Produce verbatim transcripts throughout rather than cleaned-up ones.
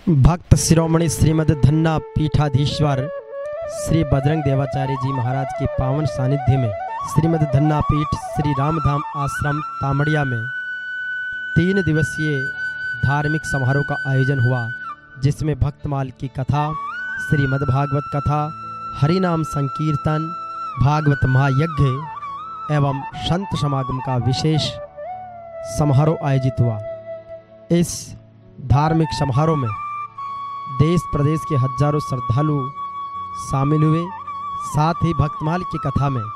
भक्त शिरोमणि श्रीमद धन्ना पीठाधीश्वर श्री बजरंग देवाचार्य जी महाराज के पावन सानिध्य में श्रीमद धन्ना पीठ श्री रामधाम आश्रम तामड़िया में तीन दिवसीय धार्मिक समारोह का आयोजन हुआ, जिसमें भक्तमाल की कथा, श्रीमद् भागवत कथा, हरिनाम संकीर्तन, भागवत महायज्ञ एवं संत समागम का विशेष समारोह आयोजित हुआ। इस धार्मिक समारोह में देश प्रदेश के हजारों श्रद्धालु शामिल हुए। साथ ही भक्तमाल की कथा में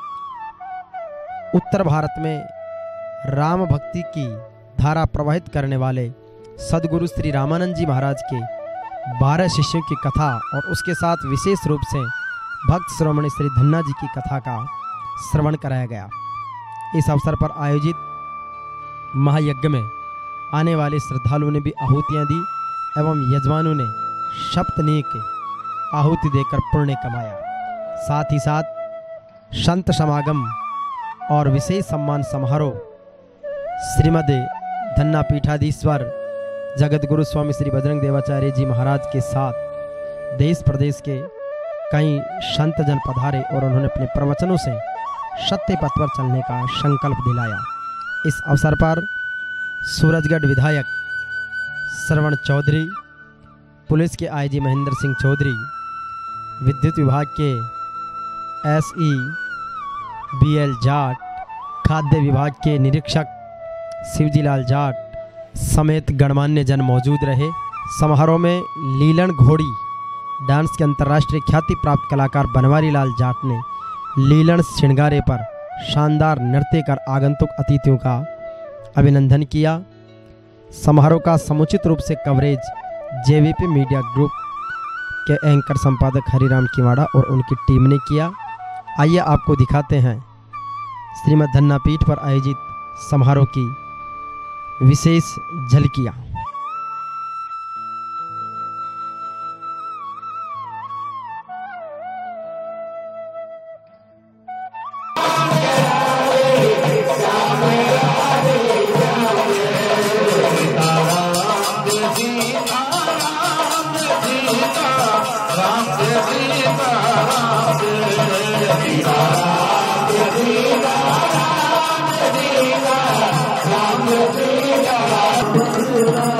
उत्तर भारत में राम भक्ति की धारा प्रवाहित करने वाले सदगुरु श्री रामानंद जी महाराज के बारह शिष्यों की कथा और उसके साथ विशेष रूप से भक्त शिरोमणि श्री धन्ना जी की कथा का श्रवण कराया गया। इस अवसर पर आयोजित महायज्ञ में आने वाले श्रद्धालुओं ने भी आहुतियां दी एवं यजमानों ने सप्तनेक आहुति देकर पुण्य कमाया। साथ ही साथ संत समागम और विशेष सम्मान समारोह श्रीमद धन्ना पीठाधीश्वर जगत गुरु स्वामी श्री बजरंग देवाचार्य जी महाराज के साथ देश प्रदेश के कई संत जन पधारे और उन्होंने अपने प्रवचनों से सत्य पथ पर चलने का संकल्प दिलाया। इस अवसर पर सूरजगढ़ विधायक श्रवण चौधरी, पुलिस के आईजी महेंद्र सिंह चौधरी, विद्युत विभाग के एसई बीएल जाट, खाद्य विभाग के निरीक्षक शिवजीलाल जाट समेत गणमान्य जन मौजूद रहे। समारोह में लीलन घोड़ी डांस के अंतर्राष्ट्रीय ख्याति प्राप्त कलाकार बनवारी लाल जाट ने लीलन श्रृंगारे पर शानदार नृत्य कर आगंतुक अतिथियों का अभिनंदन किया। समारोह का समुचित रूप से कवरेज जेवीपी मीडिया ग्रुप के एंकर संपादक हरिराम किवाड़ा और उनकी टीम ने किया। आइए आपको दिखाते हैं श्रीमद धन्ना पीठ पर आयोजित समारोह की विशेष झलकियाँ। राम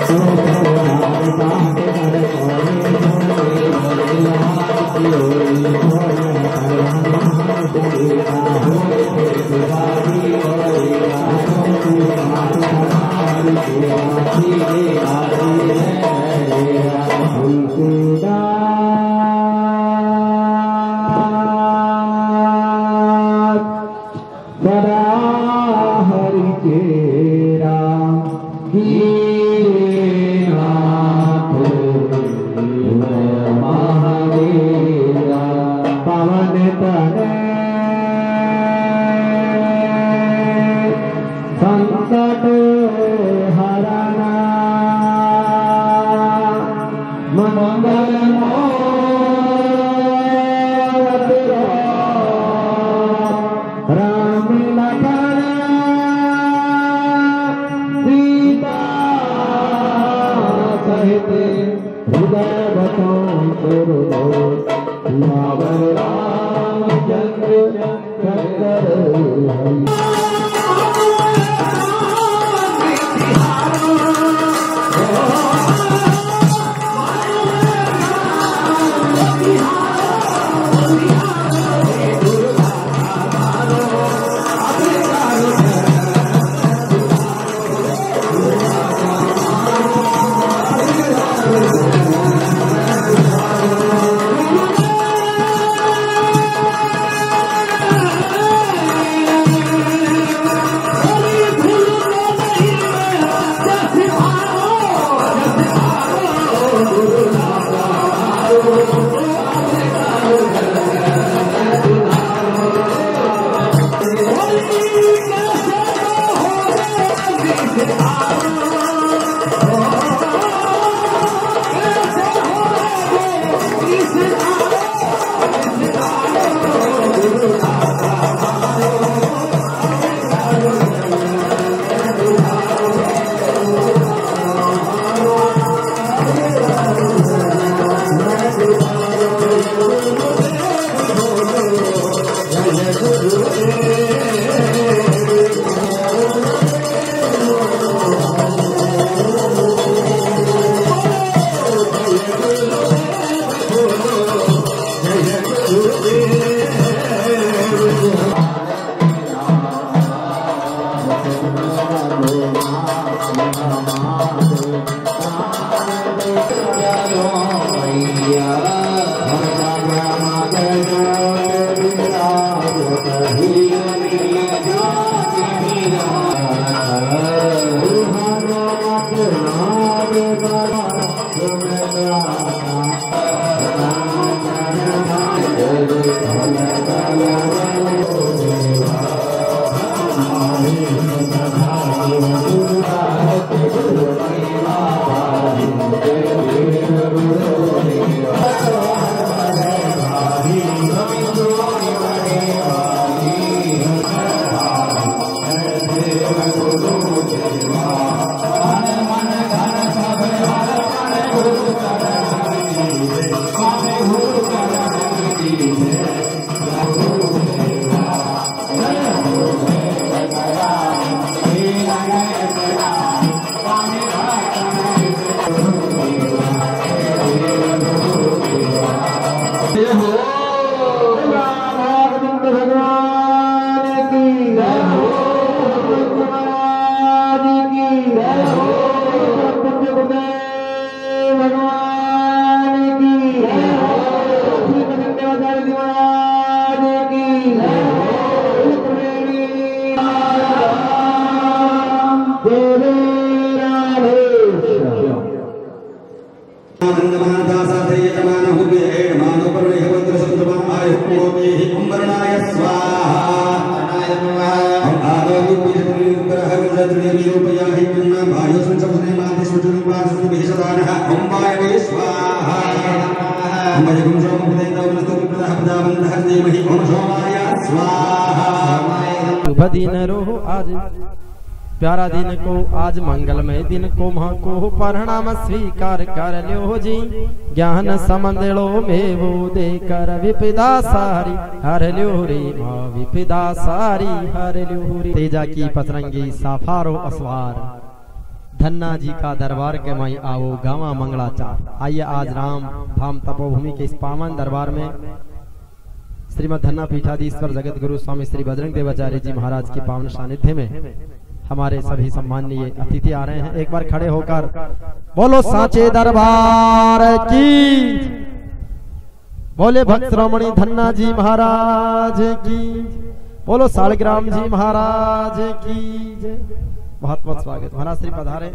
शुभ दिन रोहो आज प्यारा दिन को, आज मंगलमय दिन को मां को परिणाम स्वीकार कर लो जी। ज्ञान समंदड़ो में वो देकर विपदा सारी हर लो रे मां, विपदा सारी हर लो रे। तेजा की पतरंगी साफारो असवार धन्ना जी का दरबार के माई आओ गावा मंगलाचार। आइए आज राम धाम तपोभूमि के इस पावन दरबार में श्रीमद धन्ना पीठाधीश्वर जगत गुरु स्वामी श्री बजरंग देवाचार्य जी महाराज के पावन सानिध्य में हमारे सभी सम्माननीय अतिथि आ रहे हैं। एक बार खड़े होकर बोलो साचे दरबार की, बोले भक्त श्रोमणी धन्ना जी महाराज की, बोलो सालग्राम जी महाराज की जय। बहुत बहुत स्वागत। महाराज श्री पधारे।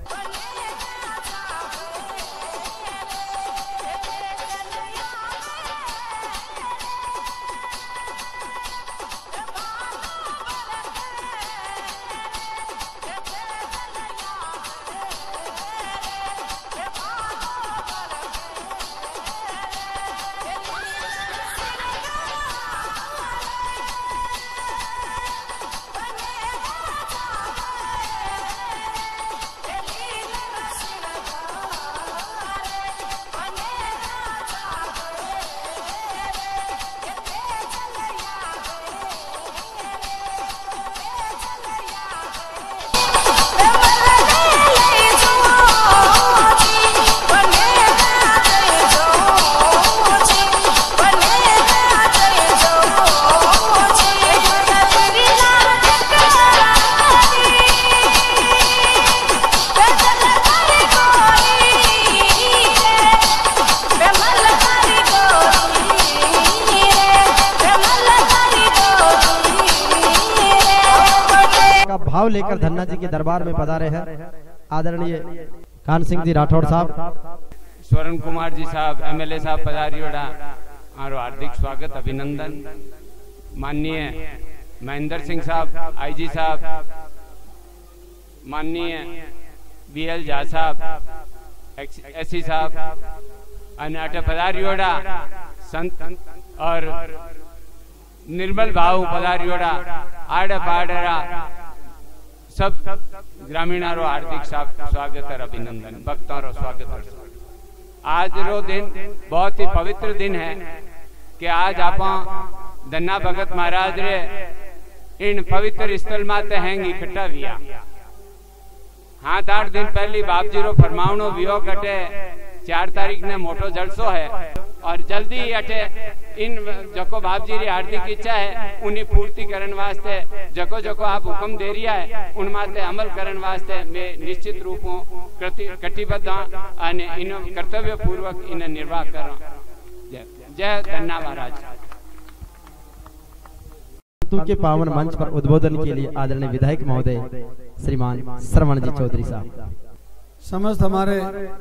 भाव लेकर धन्ना जी के दरबार में पधारे हैं आदरणीय कान सिंह जी राठौड़ साहब, स्वर्ण कुमार जी साहब, एमएलए साहब पधारियोड़ा मारो हार्दिक स्वागत अभिनंदन। माननीय महेंद्र सिंह साहब आईजी साहब, माननीय बीएल झा साहब एससी साहब अनाटे पधारियोड़ा संत और निर्मल भाव पधारियोड़ा आड़ पाड़रा सब ग्रामीणारो हार्दिक स्वागत और अभिनंदन। भक्तों रो स्वागत और आज रो दिन बहुत ही पवित्र दिन है कि आज आप धन्ना भगत महाराज रे इन पवित्र स्थल माते हैंगी इकट्ठा हुआ। हाथ आठ दिन पहली बाप जी रो फरमावनो वियो कटे चार तारीख ने मोटो जलसो है और जल्दी अटे इन जको बाप जी री हार्दिक इच्छा है उन्हें पूर्ति करने वास्ते जको जको आप हुक्म दे रिया है उन माते अमल करने वास्ते मैं निश्चित रूपों कटिबद्ध अने इन कर्तव्य पूर्वक इन निर्वाह कर जय जय धन्ना महाराज। के पावन मंच पर उद्बोधन के लिए आदरणीय विधायक महोदय श्रीमान श्रवण जी चौधरी साहब। समस्त हमारे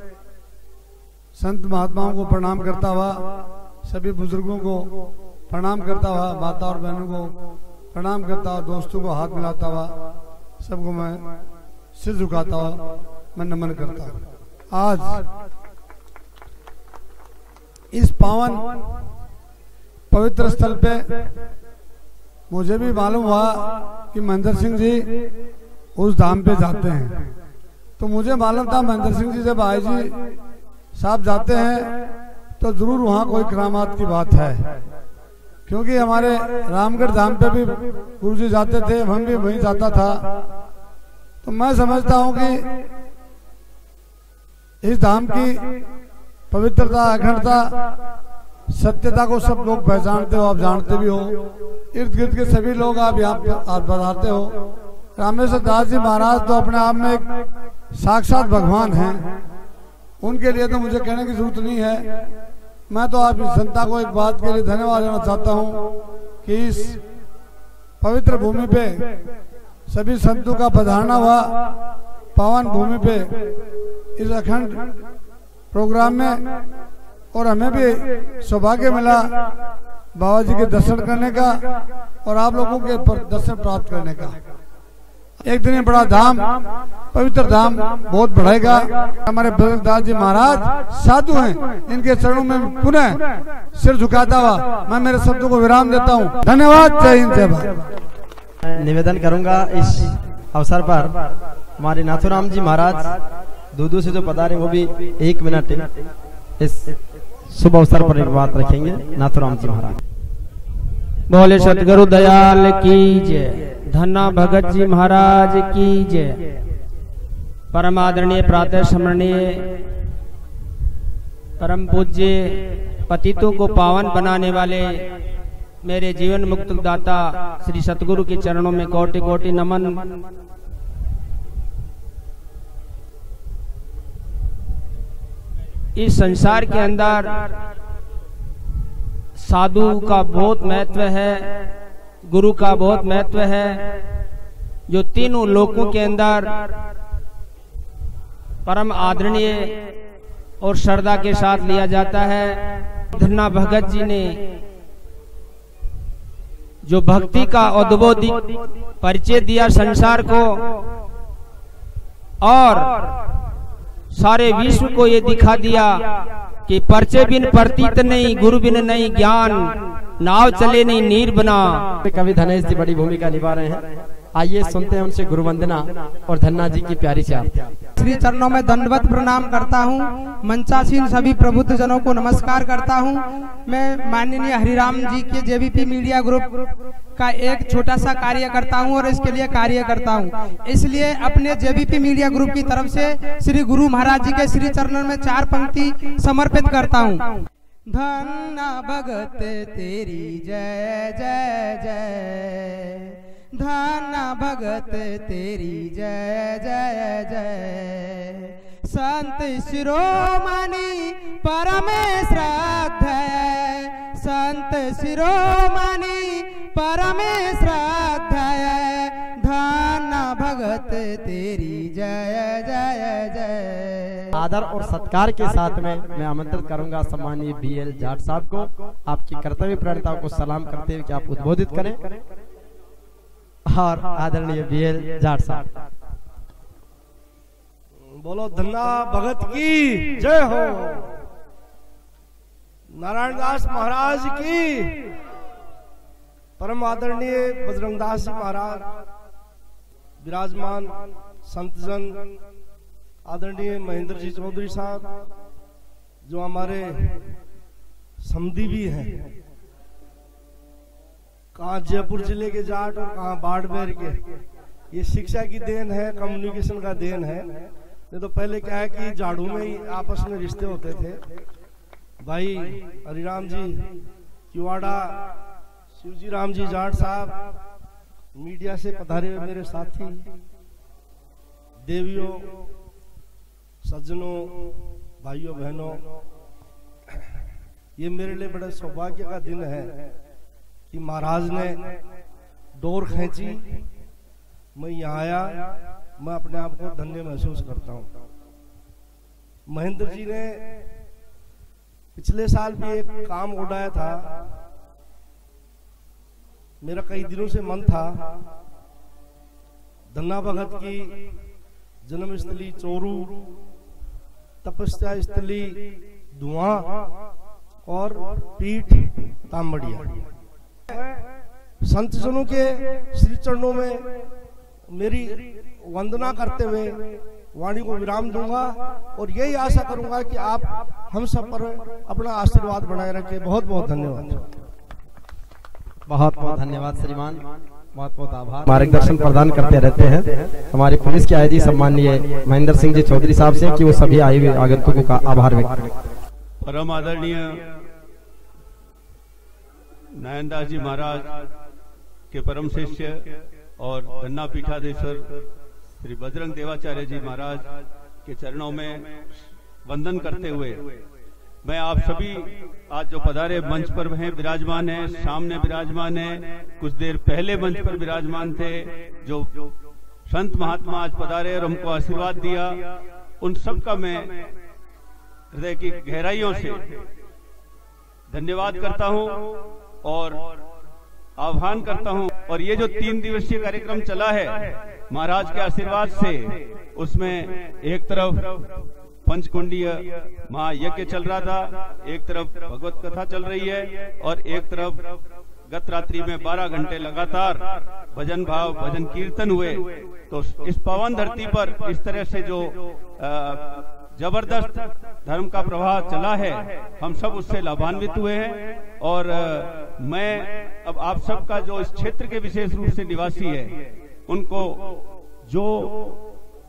संत महात्माओं को प्रणाम करता हुआ, सभी बुजुर्गों को प्रणाम करता हुआ, माता और बहनों को प्रणाम करता हुआ, दोस्तों को हाथ मिलाता हुआ, सबको मैं सिर झुकाता हुआ मैं नमन करता हूँ। आज इस पावन पवित्र स्थल पे मुझे भी मालूम हुआ कि महेंद्र सिंह जी उस धाम पे जाते हैं, तो मुझे मालूम था महेंद्र सिंह जी जब आई जी साहब जाते हैं तो जरूर वहाँ कोई करामात की बात है, क्योंकि हमारे रामगढ़ धाम पे भी गुरु जी जाते थे, हम भी वहीं जाता था। तो मैं समझता हूँ कि इस धाम की पवित्रता, अखंडता, सत्यता को सब लोग पहचानते हो, आप जानते भी हो, इर्द गिर्द के सभी लोग आप यहाँ पे बताते हो। रामेश्वर दास जी महाराज तो अपने आप में एक साक्षात भगवान हैं, उनके लिए तो मुझे कहने की जरूरत नहीं है। मैं तो आप इस जनता को एक बात के लिए धन्यवाद देना चाहता हूँ कि इस पवित्र भूमि पे सभी संतों का पधारना हुआ, पावन भूमि पे इस अखंड प्रोग्राम में, और हमें भी सौभाग्य मिला बाबा जी के दर्शन करने का और आप लोगों के दर्शन प्राप्त करने का। एक दिन बड़ा धाम, पवित्र धाम बहुत बढ़ेगा। हमारे बजरंगदास जी महाराज साधु हैं, इनके चरणों में पुनः सिर झुकाता हुआ मैं मेरे शब्दों को विराम देता हूँ। धन्यवाद। जय हिंद जय भारत। निवेदन करूंगा इस अवसर पर हमारे नाथुराम जी महाराज दूदू से जो पधारे वो भी एक मिनट इस शुभ अवसर पर एक बात रखेंगे। नाथुराम जी महाराज। बोले सतगुरु दयाल की जय, धन्ना भगत जी महाराज की जय। परम आदरणीय प्रातः स्मरणीय परम पूज्य पतितों को पावन बनाने वाले मेरे जीवन मुक्त दाता श्री सतगुरु के चरणों में कोटि कोटि नमन। इस संसार के अंदर साधु का बहुत महत्व है, गुरु का बहुत महत्व है, जो तीनों लोकों के अंदर परम आदरणीय और श्रद्धा के साथ लिया जाता है। धन्ना भगत जी ने जो भक्ति का अद्भुत परिचय दिया संसार को और सारे विश्व को ये दिखा दिया कि परिचय बिन प्रतीत नहीं, गुरु बिन नहीं ज्ञान, नाव चले नहीं नीर बना। कवि धनेश जी बड़ी भूमिका निभा रहे हैं। आइए सुनते हैं उनसे गुरु वंदना और धन्ना जी की प्यारी चार। श्री चरणों में दंडवत प्रणाम करता हूँ। मंचासीन सभी प्रबुद्ध जनों को नमस्कार करता हूँ। मैं माननीय हरिराम जी के जेबीपी मीडिया ग्रुप का एक छोटा सा कार्य करता हूँ और इसके लिए कार्य करता हूँ। इसलिए अपने जेबीपी मीडिया ग्रुप की तरफ से श्री गुरु महाराज जी के श्री चरणों में चार पंक्ति समर्पित करता हूँ। धन्ना भगत तेरी जय जय जय, धन्ना भगत तेरी जय जय जय। संत शिरोमणि परम श्रद्धेय, संत शिरोमणि परम श्रद्धेय। धन्ना भगत तेरी जय जय जय। आदर और सत्कार के साथ में मैं आमंत्रित करूंगा सम्मानीय बी एल जाट साहब को आपकी कर्तव्य प्रणताओं को सलाम करते हुए कि आप उद्बोधित करें। और आदरणीय बी एल जाट साहब। बोलो धन्ना भगत की जय हो, नारायण दास महाराज की, परम आदरणीय बजरंग दास जी महाराज विराजमान, संतजन, आदरणीय महेंद्र जी चौधरी साहब जो हमारे समधी भी हैं, कहाँ जयपुर जिले के जाट और कहाँ बाड़मेर के। ये शिक्षा की देन है, कम्युनिकेशन का देन है। नहीं तो पहले क्या है कि जाड़ू में ही आपस में रिश्ते होते थे। भाई हरिराम जी किवाड़ा, शिवजी राम जी जाट साहब, मीडिया से पधारे हुए मेरे साथी, देवियों, सज्जनों, भाइयों बहनों, ये मेरे लिए बड़ा सौभाग्य का दिन है कि महाराज ने डोर खींची, मैं यहाँ आया। मैं अपने आप को धन्य महसूस करता हूँ। महेंद्र जी ने पिछले साल भी एक काम उड़ाया था, मेरा कई दिनों से मन था धन्ना भगत की जन्मस्थली चोरू, तपस्या स्थली धुआं और पीठ तामड़िया। संत जनों के श्री चरणों में मेरी वंदना करते हुए वाणी को विराम दूंगा और यही आशा करूंगा कि आप हम सब पर अपना आशीर्वाद बनाए रखें। बहुत बहुत धन्यवाद। बहुत बहुत धन्यवाद श्रीमान, बहुत बहुत आभार। मार्गदर्शन प्रदान करते रहते हैं हमारी पुलिस के आईजी सम्मानीय महेंद्र सिंह जी चौधरी साहब से कि वो सभी आए हुए आगंतुकों का आभार व्यक्त करें। परम आदरणीय नारायणदास जी महाराज के परम शिष्य और धन्ना पीठाधीश्वर श्री बजरंग देवाचार्य जी महाराज के चरणों में वंदन करते हुए मैं आप सभी आज जो पधारे मंच पर हैं, विराजमान हैं, सामने विराजमान हैं, कुछ देर पहले मंच पर विराजमान थे, जो संत महात्मा आज पधारे और हमको आशीर्वाद दिया, उन सब का मैं हृदय की गहराइयों से धन्यवाद करता हूं और आह्वान करता हूं। और ये जो तीन दिवसीय कार्यक्रम चला है महाराज के आशीर्वाद से, उसमें एक तरफ पंचकुंडीय महायज्ञ चल रहा था, एक तरफ भगवत कथा चल रही है और एक तरफ गत रात्रि में बारह घंटे लगातार भजन भाव भजन कीर्तन हुए। तो इस पावन धरती पर इस तरह से जो जबरदस्त धर्म का प्रवाह चला है, हम सब उससे लाभान्वित हुए हैं। और मैं अब आप सबका जो इस क्षेत्र के विशेष रूप से निवासी है, उनको जो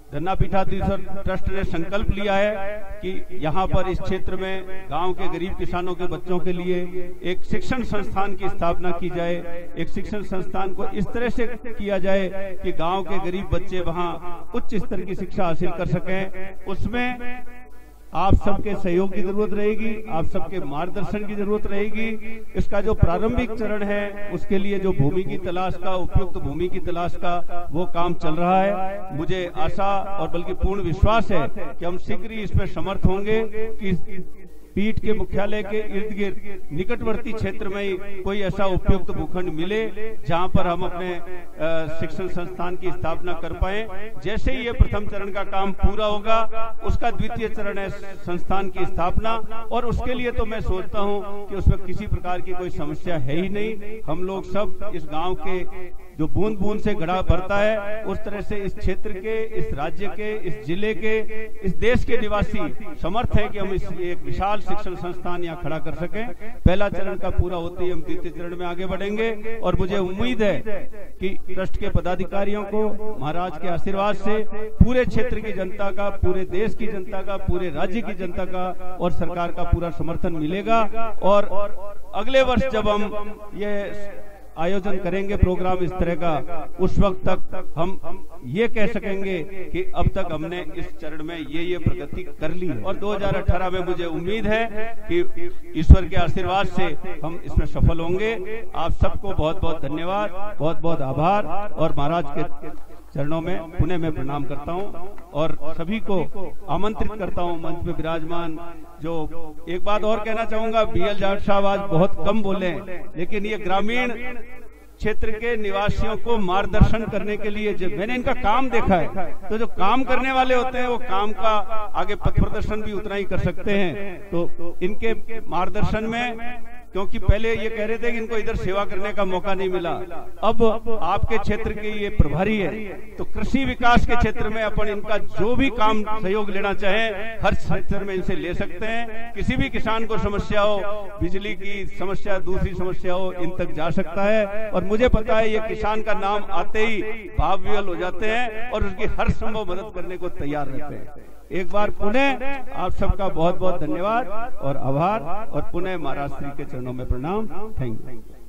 धन्ना पीठाधीश्वर ट्रस्ट ने संकल्प लिया है कि यहाँ पर इस क्षेत्र में गांव के गरीब किसानों के बच्चों के लिए एक शिक्षण संस्थान की स्थापना की जाए। एक शिक्षण संस्थान को इस तरह से किया जाए कि गांव के गरीब बच्चे वहाँ उच्च स्तर की शिक्षा हासिल कर सकें। उसमें आप सबके सहयोग की जरूरत रहेगी, आप सबके मार्गदर्शन की जरूरत रहेगी। इसका जो प्रारंभिक चरण है उसके लिए जो भूमि की तलाश का, उपयुक्त तो भूमि की तलाश का वो काम चल रहा है। मुझे आशा और बल्कि पूर्ण विश्वास है कि हम शीघ्र ही इसमें समर्थ होंगे कि पीठ के मुख्यालय के इर्द गिर्द निकटवर्ती क्षेत्र में ही कोई ऐसा उपयुक्त भूखंड मिले जहां पर हम अपने शिक्षण संस्थान की स्थापना कर पाए। जैसे ही ये प्रथम चरण का काम पूरा होगा उसका द्वितीय चरण है संस्थान की स्थापना, और उसके लिए तो मैं सोचता हूं कि उसमें किसी प्रकार की कोई समस्या है ही नहीं। हम लोग सब इस गांव के जो बूंद बूंद से घड़ा भरता है उस तरह से इस क्षेत्र के, इस राज्य के, इस जिले के, इस देश के निवासी समर्थ है कि हम इस एक विशाल शिक्षण संस्थान यहाँ खड़ा कर सकें। पहला चरण का पूरा होते ही हम द्वितीय चरण में आगे बढ़ेंगे और मुझे उम्मीद है कि ट्रस्ट के पदाधिकारियों को महाराज के आशीर्वाद से पूरे क्षेत्र की जनता का, पूरे देश की जनता का, पूरे राज्य की जनता का और सरकार का पूरा समर्थन मिलेगा। और अगले वर्ष जब हम ये आयोजन करेंगे प्रोग्राम इस तरह का, उस वक्त तक हम ये कह सकेंगे कि अब तक हमने इस चरण में ये ये प्रगति कर ली है। और दो हज़ार अठारह में मुझे उम्मीद है कि ईश्वर के आशीर्वाद से हम इसमें सफल होंगे। आप सबको बहुत बहुत धन्यवाद, बहुत बहुत आभार और महाराज के चरणों में पुनः मैं प्रणाम करता हूं और सभी को आमंत्रित करता हूं मंच पे विराजमान। जो एक बात और कहना चाहूंगा, बीएल जाट साहब आज बहुत कम बोले, लेकिन ये ग्रामीण क्षेत्र के निवासियों को मार्गदर्शन करने के लिए जब मैंने इनका काम देखा है, तो जो काम करने वाले होते हैं वो काम का आगे पथ प्रदर्शन भी उतना ही कर सकते हैं। तो इनके मार्गदर्शन में, क्योंकि पहले ये कह रहे थे कि इनको इधर सेवा करने का मौका नहीं मिला, अब आपके क्षेत्र के ये प्रभारी है, तो कृषि विकास के क्षेत्र में अपन इनका जो भी काम सहयोग लेना चाहें हर क्षेत्र में इनसे ले सकते हैं। किसी भी किसान को समस्या हो, बिजली की समस्या, दूसरी समस्या हो, इन तक जा सकता है। और मुझे पता है ये किसान का नाम आते ही भाव विह्वल हो जाते हैं और उसकी हर संभव मदद करने को तैयार रहते हैं। एक बार पुनः आप सबका बहुत बहुत धन्यवाद और आभार और पुनः महाराज श्री के चरणों में प्रणाम। Thank you.